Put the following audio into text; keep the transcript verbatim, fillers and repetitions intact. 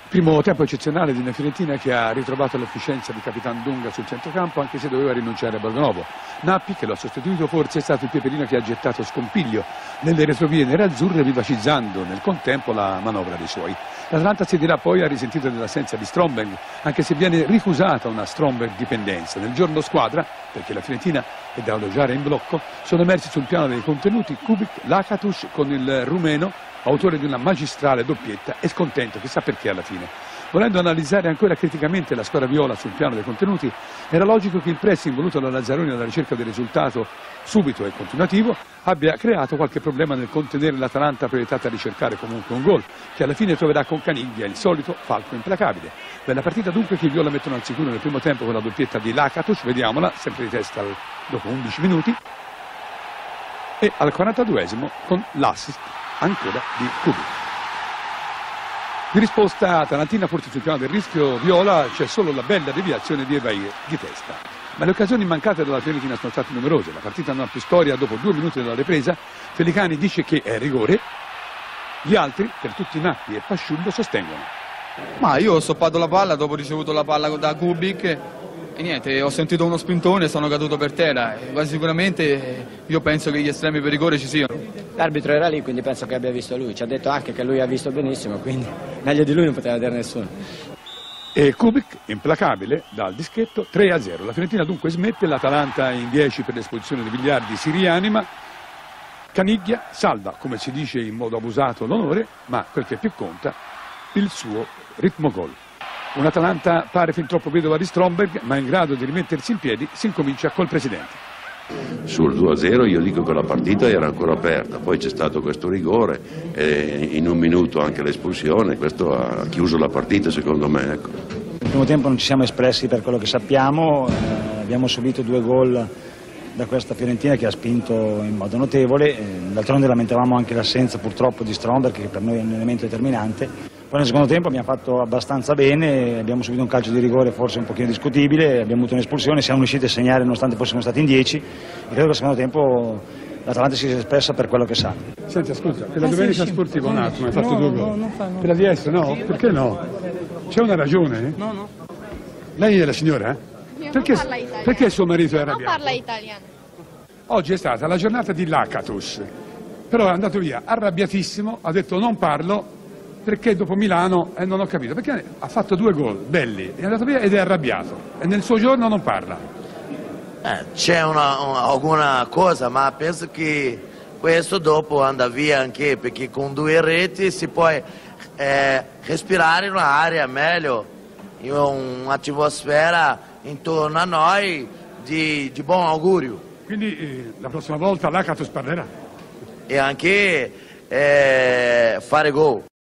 Primo tempo eccezionale di una Fiorentina che ha ritrovato l'efficienza di Capitan Dunga sul centrocampo, anche se doveva rinunciare a Borgonovo. Nappi, che lo ha sostituito, forse è stato il peperino che ha gettato scompiglio nelle retrovie nerazzurre, vivacizzando nel contempo la manovra dei suoi. L'Atalanta si dirà poi ha risentito dell'assenza di Stromberg, anche se viene rifusata una Stromberg dipendenza. Nel giorno squadra, perché la Fiorentina è da elogiare in blocco, sono emersi sul piano dei contenuti Kubic, Lakatos con il rumeno, autore di una magistrale doppietta, e scontento, chissà perché alla fine. Volendo analizzare ancora criticamente la squadra viola sul piano dei contenuti, era logico che il pressing voluto da Lazzaroni alla ricerca del risultato subito e continuativo abbia creato qualche problema nel contenere l'Atalanta proiettata a ricercare comunque un gol, che alla fine troverà con Caniglia il solito falco implacabile. Bella partita dunque che i viola mettono al sicuro nel primo tempo con la doppietta di Lakatos, vediamola, sempre di testa dopo undici minuti, e al quarantaduesimo con l'assist ancora di Kubic. Di risposta atalantina, forse sul piano del rischio viola, c'è solo la bella deviazione di Evair di testa. Ma le occasioni mancate dalla Fiorentina sono state numerose. La partita non ha più storia dopo due minuti dalla ripresa. Felicani dice che è rigore, gli altri, per tutti Nappi e Pasciullo, sostengono. Ma io ho stoppato la palla dopo ho ricevuto la palla da Kubic e niente, ho sentito uno spintone e sono caduto per terra. E quasi sicuramente io penso che gli estremi per rigore ci siano. L'arbitro era lì, quindi penso che abbia visto lui. Ci ha detto anche che lui ha visto benissimo, quindi meglio di lui non poteva vedere nessuno. E Kubic, implacabile, dal dischetto, tre a zero. La Fiorentina dunque smette, l'Atalanta in dieci per l'esposizione di Vigliardi si rianima. Caniglia salva, come si dice in modo abusato, l'onore, ma quel che più conta, il suo ritmo gol. Un'Atalanta pare fin troppo vedova di Stromberg, ma in grado di rimettersi in piedi. Si incomincia col presidente. Sul due a zero io dico che la partita era ancora aperta, poi c'è stato questo rigore e in un minuto anche l'espulsione, questo ha chiuso la partita secondo me. Ecco. Nel primo tempo non ci siamo espressi per quello che sappiamo, eh, abbiamo subito due gol da questa Fiorentina che ha spinto in modo notevole, eh, d'altronde lamentavamo anche l'assenza purtroppo di Stromberg, che per noi è un elemento determinante. Poi nel secondo tempo abbiamo fatto abbastanza bene, abbiamo subito un calcio di rigore forse un pochino discutibile, abbiamo avuto un'espulsione, siamo riusciti a segnare nonostante fossimo stati in dieci, e credo che nel secondo tempo l'Atalanta si sia espressa per quello che sa. Senti, ascolta, per la domenica sportiva un attimo hai fatto due gol. No, non fa, no. Per la D S no? Perché no? C'è una ragione? No, no. Lei è la signora? Io Perché, non parla italiano. perché suo marito è Non arrabbiato? parla italiano. Oggi è stata la giornata di Lakatos, però è andato via arrabbiatissimo, ha detto non parlo perché dopo Milano, e eh, non ho capito, perché ha fatto due gol belli, è andato via ed è arrabbiato, e nel suo giorno non parla. Eh, c'è una, una, alguna cosa, ma penso che questo dopo anda via anche perché con due reti si può eh, respirare in un'area meglio, in un'atmosfera intorno a noi di, di buon augurio. Quindi eh, la prossima volta Lakatos parlerà. E anche eh, fare gol.